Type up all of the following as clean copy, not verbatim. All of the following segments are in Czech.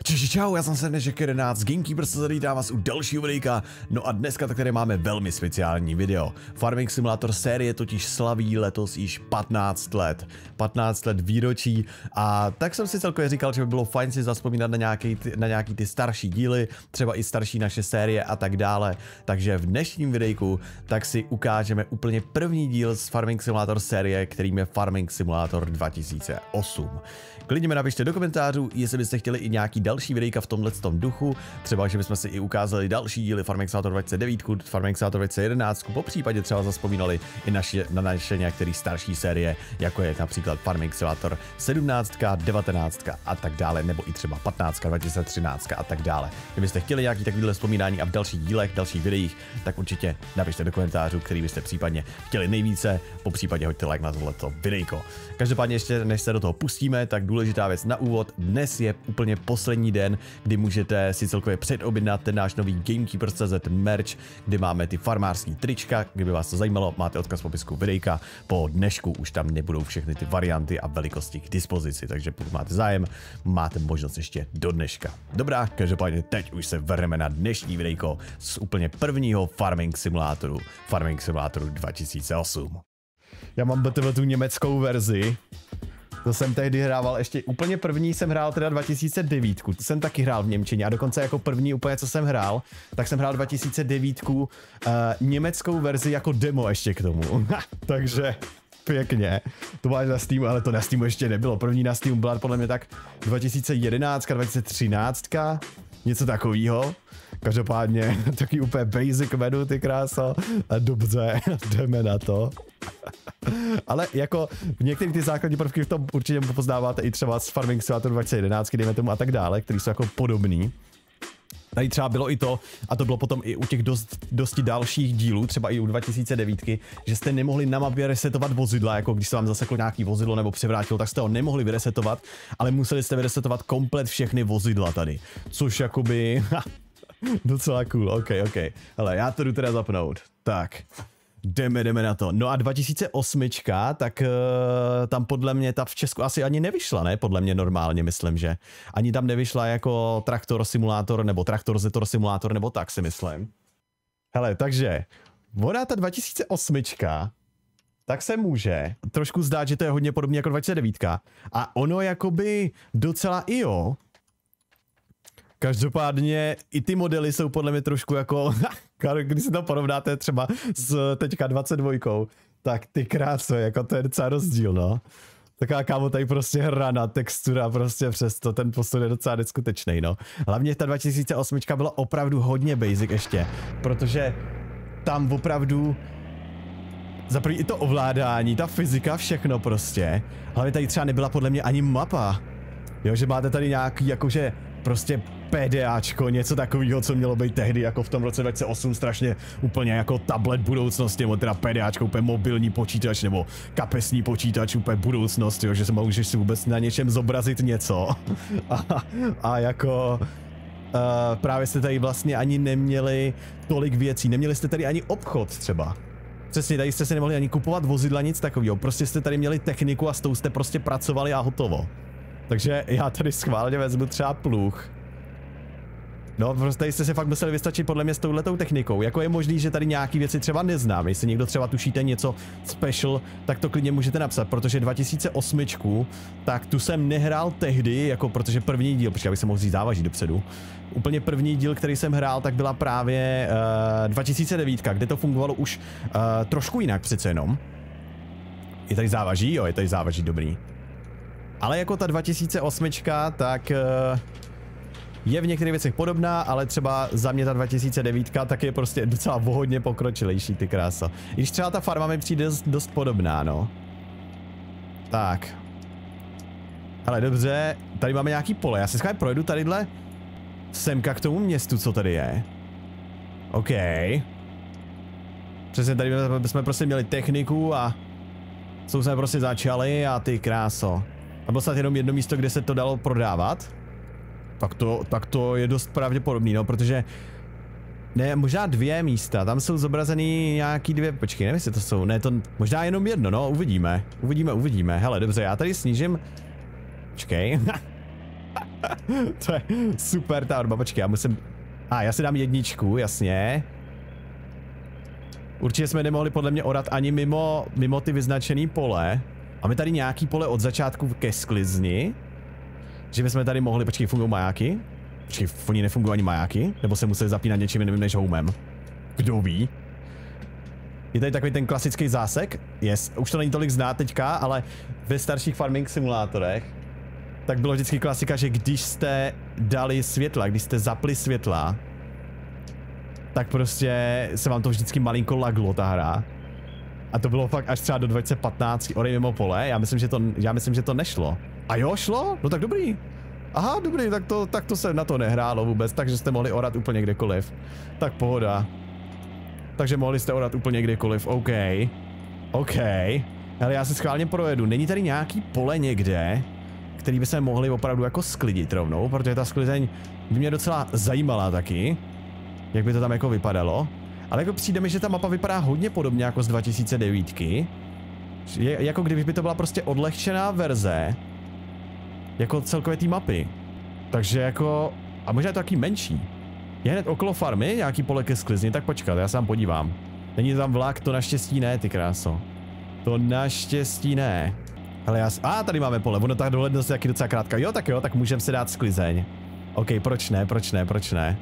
Čau, já jsem se Nežek 11 Gamekeeper, co vítám vás u dalšího videjka. No a dneska tady máme velmi speciální video. Farming Simulator série totiž slaví letos již 15 let. 15 let výročí a tak jsem si celkově říkal, že by bylo fajn si zazpomínat na nějaký ty starší díly, třeba i starší naše série a tak dále. Takže v dnešním videjku tak si ukážeme úplně první díl z Farming Simulator série, kterým je Farming Simulator 2008. Klidně mi napište do komentářů, jestli byste chtěli i nějaký další videjka v tomhletom duchu, třeba že bychom si i ukázali další díly Farming Simulator 2009, Farming Simulator 2011, popřípadě třeba zazpomínali i na naše některé starší série, jako je například Farming Simulator 17, 19 a tak dále, nebo i třeba 15, 2013 a tak dále. Kdybyste chtěli nějaký takovýhle vzpomínání a v dalších dílech, dalších videích, tak určitě napište do komentářů, který byste případně chtěli nejvíce, popřípadě hoďte like na tohleto videjko. Každopádně ještě než se do toho pustíme, tak důležitá věc na úvod, dnes je úplně poslední den, kdy můžete si celkově předobjednat ten náš nový Gamekeeper.cz merch, kde máme ty farmářský trička, kdyby vás to zajímalo, máte odkaz v popisku videjka, po dnešku už tam nebudou všechny ty varianty a velikosti k dispozici, takže pokud máte zájem, máte možnost ještě do dneška. Dobrá, každopádně teď už se vrhneme na dnešní videjko z úplně prvního Farming Simulatoru 2008. Já mám BTV tu německou verzi. To jsem tehdy hrával ještě úplně první, jsem hrál teda 2009, to jsem taky hrál v němčině a dokonce jako první úplně, co jsem hrál, tak jsem hrál 2009 německou verzi jako demo ještě k tomu. Takže pěkně. To máš na Steamu, ale to na Steamu ještě nebylo. První na Steamu byla podle mě tak 2011, 2013, něco takového. Každopádně taky úplně basic menu, ty kráso. Dobře, jdeme na to. Ale jako některé ty základní prvky v tom určitě poznáváte i třeba z Farming Simulator 2011, dejme tomu a tak dále, který jsou jako podobný. Tady třeba bylo i to, a to bylo potom i u těch dosti dalších dílů, třeba i u 2009, že jste nemohli na mapě resetovat vozidla, jako když se vám zaseklo nějaký vozidlo nebo převrátilo, tak jste ho nemohli vyresetovat, ale museli jste vyresetovat komplet všechny vozidla tady, což jakoby, docela cool, ok. Hele, já to jdu teda zapnout, tak. Jdeme na to. No a 2008, tak tam podle mě ta v Česku asi ani nevyšla, ne? Podle mě normálně myslím, že ani tam nevyšla jako Traktor Simulátor nebo Traktor Zetor Simulátor nebo tak si myslím. Hele, takže ona ta 2008, tak se může trošku zdát, že to je hodně podobně jako 2009 a ono jakoby docela i jo. Každopádně i ty modely jsou podle mě trošku jako, když si to porovnáte třeba s teďka 22, tak ty kráso, jako to je docela rozdíl, no. Taková kámo tady prostě hraná textura, prostě přesto ten posun je docela neskutečný, no. Hlavně ta 2008 byla opravdu hodně basic ještě, protože tam opravdu za první i to ovládání, ta fyzika, všechno prostě. Hlavně tady třeba nebyla podle mě ani mapa. Jo, že máte tady nějaký jakože prostě PDAčko, něco takového, co mělo být tehdy jako v tom roce 2008 strašně úplně jako tablet budoucnosti, nebo teda PDAčko, úplně mobilní počítač, nebo kapesní počítač, úplně budoucnost, jo, že se můžeš si vůbec na něčem zobrazit něco. A jako právě jste tady vlastně ani neměli tolik věcí, neměli jste tady ani obchod třeba. Přesně, tady jste si nemohli ani kupovat vozidla, nic takového, prostě jste tady měli techniku a s tou jste prostě pracovali a hotovo. Takže já tady schválně vezmu třeba pluh. No, prostě tady jste se fakt museli vystačit podle mě s touhletou technikou. Jako je možný, že tady nějaký věci třeba neznám. Jestli někdo třeba tušíte něco special, tak to klidně můžete napsat, protože 2008, tak tu jsem nehrál tehdy, jako protože první díl, protože abych se mohl vzít závaží dopředu. Úplně první díl, který jsem hrál, tak byla právě 2009, kde to fungovalo už trošku jinak přece jenom. Je tady závaží? Jo, je tady závaží, dobrý. Ale jako ta 2008, tak je v některých věcech podobná, ale třeba za mě ta 2009 tak je prostě docela hodně pokročilejší, ty krása. I když třeba ta farma mi přijde dost podobná, no. Tak. Ale dobře, tady máme nějaký pole, já se schválně projedu tadyhle semka k tomu městu, co tady je. OK. Přesně tady jsme prostě měli techniku a co jsme prostě začali a ty kráso. A bylo snad jenom jedno místo, kde se to dalo prodávat. Tak to je dost pravděpodobný, no, protože ne, možná dvě místa, tam jsou zobrazený nějaký dvě, počkej, nevím, jestli to jsou, ne, to možná jenom jedno, no, uvidíme, hele, dobře, já tady snížím, počkej, To je super ta orba, počkej, já musím... Já si dám jedničku, jasně. Určitě jsme nemohli podle mě orat ani mimo ty vyznačený pole. Máme tady nějaký pole od začátku ke sklizni. Že bychom tady mohli, počkej, fungují majáky? Počkej, oni nefungují ani majáky? Nebo se museli zapínat něčím jiným než homem? Kdo ví? Je tady takový ten klasický zásek? Yes, už to není tolik znát teďka, ale ve starších farming simulátorech tak bylo vždycky klasika, že když jste dali světla, když jste zapli světla, tak prostě se vám to vždycky malinko laglo, ta hra. A to bylo fakt až třeba do 2015 orej mimo pole, já myslím, že to nešlo. A jo, šlo? No tak dobrý. Aha, dobrý, tak to se na to nehrálo vůbec, takže jste mohli orat úplně kdekoliv. Tak pohoda. Takže mohli jste orat úplně kdekoliv, OK. OK. Ale já se schválně projedu, není tady nějaký pole někde, který by se mohli opravdu jako sklidit rovnou, protože ta sklizeň by mě docela zajímala taky. Jak by to tam jako vypadalo. Ale jako přijde mi, že ta mapa vypadá hodně podobně jako z 2009. Jako kdyby to byla prostě odlehčená verze jako celkově té mapy. Takže jako... A možná je to taky menší. Je hned okolo farmy nějaký pole ke sklizni, tak počkat, já se tam podívám. Není to tam vlak, to naštěstí ne, ty kráso. To naštěstí ne. Ale já... tady máme pole, ono tak dohlednost je taky docela krátká. Jo, tak můžeme si dát sklizeň. OK, proč ne?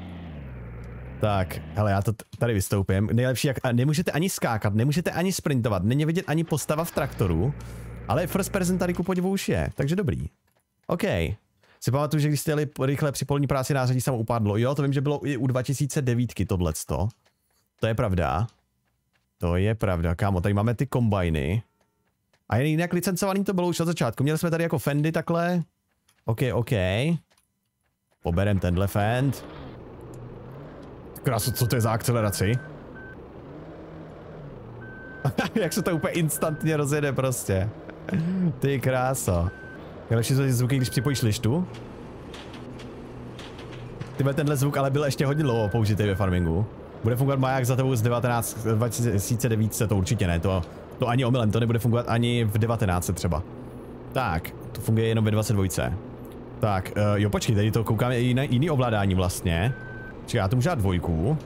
Tak, hele, já to tady vystoupím. Nejlepší, jak nemůžete ani skákat, nemůžete ani sprintovat, není vidět ani postava v traktoru, ale first person tady ku podivu už je, takže dobrý. OK. Si pamatuju, že když jste jeli rychle při polní práci nářadí samo upadlo. Jo, to vím, že bylo i u 2009 tohleto. To je pravda. To je pravda, kámo, tady máme ty kombajny. A jinak licencovaný to bylo už od začátku. Měli jsme tady jako fendy takhle. OK. Poberem tenhle fend. Krásu, co to je za akceleraci? Jak se to úplně instantně rozjede prostě. Ty kráso. Lepší jsou ty zvuky, když připojíš lištu. Tenhle zvuk ale byl ještě hodně dlouho použitý ve farmingu. Bude fungovat maják za tebou z 2009, to určitě ne, to ani omylem, to nebude fungovat ani v 19 třeba. Tak, to funguje jenom ve 22. Tak, jo počkej, tady to koukáme i jiný ovládání vlastně. Čekaj, já to můžu dát 2.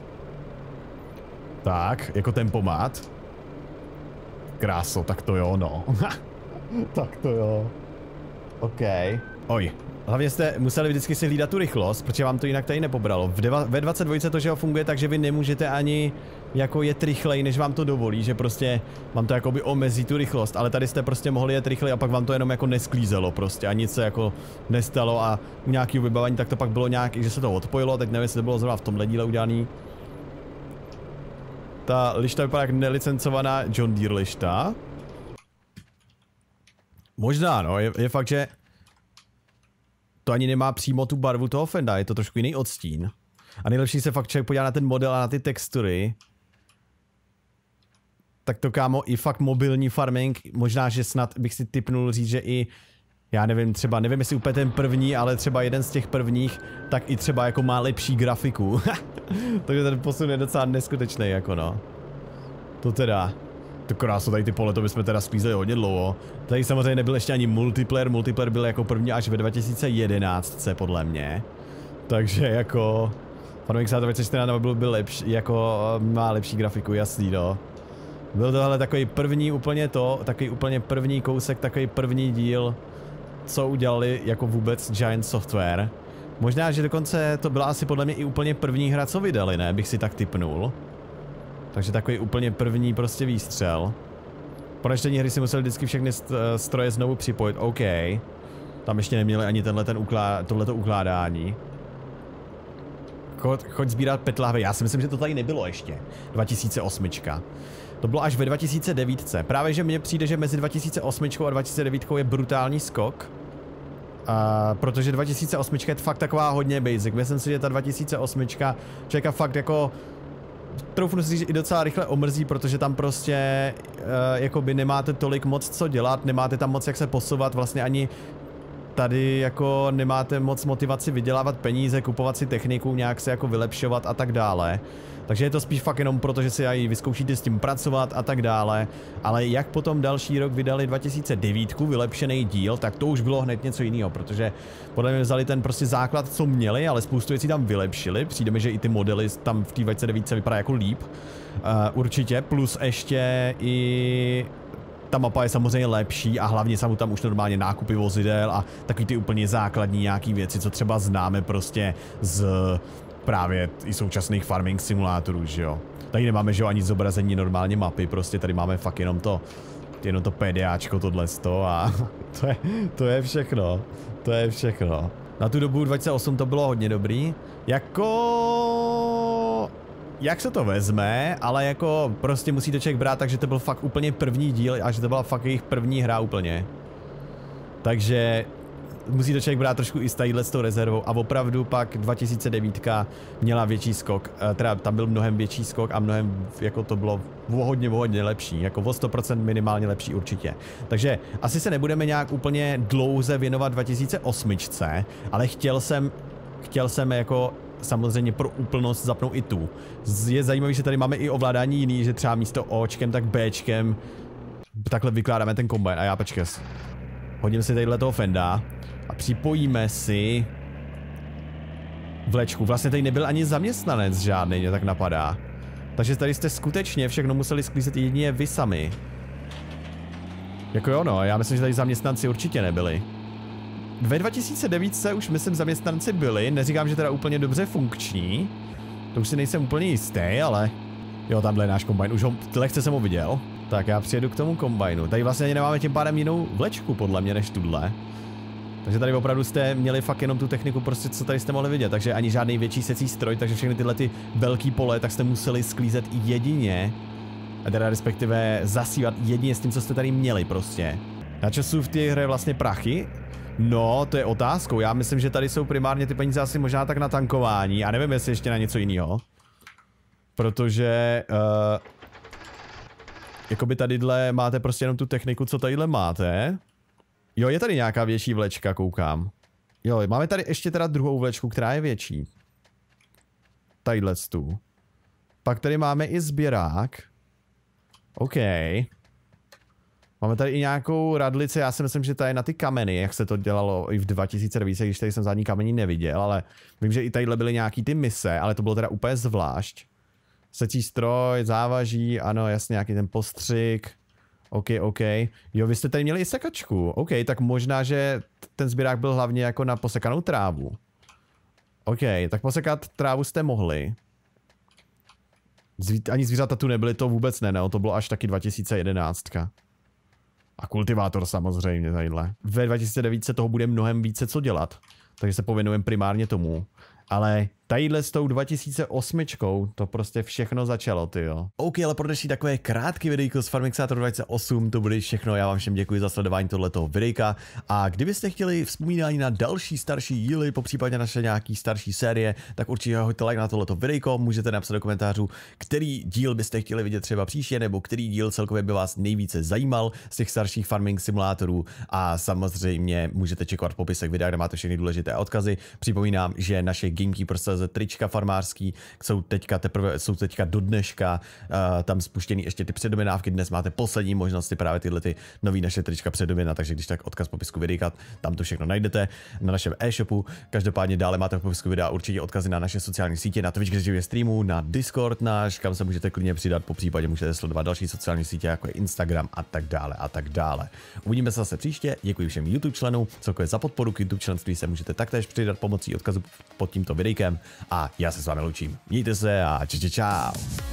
Tak, jako tempomat. Kráso, tak to jo, no. Tak to jo. OK. Oj. Hlavně jste museli vždycky si hlídat tu rychlost, protože vám to jinak tady nepobralo. Ve 22 to, že ho funguje tak, že vy nemůžete ani jako jet rychleji, než vám to dovolí, že prostě vám to jakoby omezí tu rychlost, ale tady jste prostě mohli jet rychleji a pak vám to jenom jako nesklízelo prostě a nic se jako nestalo a u nějakého vybavení tak to pak bylo nějak, že se to odpojilo, teď nevím, jestli to bylo zrovna v tomhle díle udělaný. Ta lišta vypadá jak nelicencovaná John Deere lišta. Možná no, je fakt, že to ani nemá přímo tu barvu toho fenda, je to trošku jiný odstín. A nejlepší se fakt člověk podívá na ten model a na ty textury. Tak to kámo, i fakt mobilní farming, možná, že snad bych si tipnul říct, že i, já nevím, třeba, nevím jestli úplně ten první, ale třeba jeden z těch prvních, tak i třeba jako má lepší grafiku. Takže ten posun je docela neskutečný, jako no. To teda. To krásu, tady ty pole, to bychom teda sklízeli hodně dlouho. Tady samozřejmě nebyl ještě ani multiplayer byl jako první až ve 2011, podle mě. Takže jako... Farming 2014 byl lepší, jako má lepší grafiku, jasný no. Byl tohle takový první takový úplně první kousek, takový první díl, co udělali jako vůbec Giant Software. Možná, že dokonce to byla asi podle mě i úplně první hra, co vydali, ne? Bych si tak tipnul. Takže takový úplně první prostě výstřel. Po načtení hry si museli vždycky všechny stroje znovu připojit, OK. Tam ještě neměli ani tohleto ukládání. Choď sbírat petlahvy, já si myslím, že to tady nebylo ještě. 2008. To bylo až ve 2009. Právě, že mně přijde, že mezi 2008 a 2009 je brutální skok. Protože 2008 je fakt taková hodně basic. Myslím si, že ta 2008 člověka fakt jako... Troufnu si říct, že i docela rychle omrzí, protože tam prostě jakoby nemáte tolik moc co dělat, nemáte tam moc jak se posouvat, vlastně ani tady jako nemáte moc motivaci vydělávat peníze, kupovat si techniku, nějak se jako vylepšovat a tak dále. Takže je to spíš fakt jenom proto, že si aj vyzkoušíte s tím pracovat a tak dále. Ale jak potom další rok vydali 2009 vylepšený díl, tak to už bylo hned něco jiného, protože podle mě vzali ten prostě základ, co měli, ale spoustu věcí tam vylepšili. Přijde mi, že i ty modely tam v té 2009 vypadá jako líp. Určitě, plus ještě i ta mapa je samozřejmě lepší a hlavně jsou tam už normálně nákupy vozidel a takový ty úplně základní nějaký věci, co třeba známe prostě z právě i současných farming simulátorů, že jo. Tady nemáme, že jo, ani zobrazení normálně mapy, prostě tady máme fakt jenom to PDAčko, tohleto a to je všechno. To je všechno. Na tu dobu 2008 to bylo hodně dobrý. Jak se to vezme, ale jako prostě musí to člověk brát, takže to byl fakt úplně první díl a že to byla fakt jejich první hra úplně. Takže musí to člověk brát trošku i s tou rezervou a opravdu pak 2009 měla větší skok, teda tam byl mnohem větší skok a mnohem, jako to bylo hodně lepší, jako o 100% minimálně lepší určitě. Takže asi se nebudeme nějak úplně dlouze věnovat 2008, ale chtěl jsem jako samozřejmě pro úplnost zapnout i tu. Je zajímavý, že tady máme i ovládání jiný, že třeba místo Očkem, tak Bčkem takhle vykládáme ten kombajn a já počkej. Hodím si tadyhle toho fenda a připojíme si vlečku. Vlastně tady nebyl ani zaměstnanec žádný, mě tak napadá. Takže tady jste skutečně všechno museli sklízet jedině vy sami. Jako jo no, já myslím, že tady zaměstnanci určitě nebyli. Ve 2009 se už myslím zaměstnanci byli, neříkám, že teda úplně dobře funkční. To už si nejsem úplně jistý, ale jo, tamhle je náš kombajn, už ho, lehce jsem ho viděl. Tak já přijedu k tomu kombajnu. Tady vlastně ani nemáme tím pádem jinou vlečku podle mě než tuhle. Takže tady opravdu jste měli fakt jenom tu techniku, prostě co tady jste mohli vidět. Takže ani žádný větší secí stroj, takže všechny tyhle ty velký pole, tak jste museli sklízet jedině. A teda respektive zasívat jedině s tím, co jste tady měli prostě. Na času v té hře vlastně prachy? No, to je otázkou. Já myslím, že tady jsou primárně ty peníze asi možná tak na tankování. A nevím, jestli ještě na něco jiného. Protože jakoby tadyhle máte prostě jenom tu techniku, co tadyhle máte. Jo, je tady nějaká větší vlečka, koukám. Jo, máme tady ještě teda druhou vlečku, která je větší. Tadyhle tu. Pak tady máme i sběrák. OK. Máme tady i nějakou radlici, já si myslím, že ta je na ty kameny, jak se to dělalo i v 2009, když tady jsem žádný kamení neviděl, ale vím, že i tadyhle byly nějaký ty mise, ale to bylo teda úplně zvlášť. Secí stroj, závaží, ano, jasně, nějaký ten postřik. OK. Jo, vy jste tady měli i sekačku. OK, tak možná, že ten sběrák byl hlavně jako na posekanou trávu. OK, tak posekat trávu jste mohli. Ani zvířata tu nebyly, to vůbec ne, to bylo až taky 2011. A kultivátor samozřejmě tadyhle. Ve 2009 se toho bude mnohem více co dělat, takže se pověnujeme primárně tomu. Ale tadyhle s tou 2008 to prostě všechno začalo, tyjo. OK, ale pro dnešní takové krátké videjko z Farming Simulator 2008 to bude všechno. Já vám všem děkuji za sledování tohletoho videjka. A kdybyste chtěli vzpomínání na další starší díly, popřípadě naše nějaký starší série, tak určitě hoďte like na tohleto videjko. Můžete napsat do komentářů, který díl byste chtěli vidět třeba příště, nebo který díl celkově by vás nejvíce zajímal z těch starších farming simulátorů. A samozřejmě můžete čekovat v popisech videa, kde máte všechny důležité odkazy. Připomínám, že naše Gamekeeper.cz trička farmářský jsou teďka do dneška tam spuštěný ještě ty předobědnávky. Dnes máte poslední možnosti právě tyhle ty nový naše trička předobědna, takže když tak odkaz v popisku videa, tam to všechno najdete na našem e-shopu. Každopádně dále máte v popisku videa určitě odkazy na naše sociální sítě, na Twitch, kde živě streamu, na Discord náš, kam se můžete klidně přidat, popřípadě můžete sledovat další sociální sítě, jako je Instagram a tak dále a tak dále. Uvidíme se zase příště. Děkuji všem YouTube členům, celkově za podporu. K YouTube členství se můžete taktéž přidat pomocí odkazu pod tímto videjkem a já se s vámi loučím. Mějte se a čau.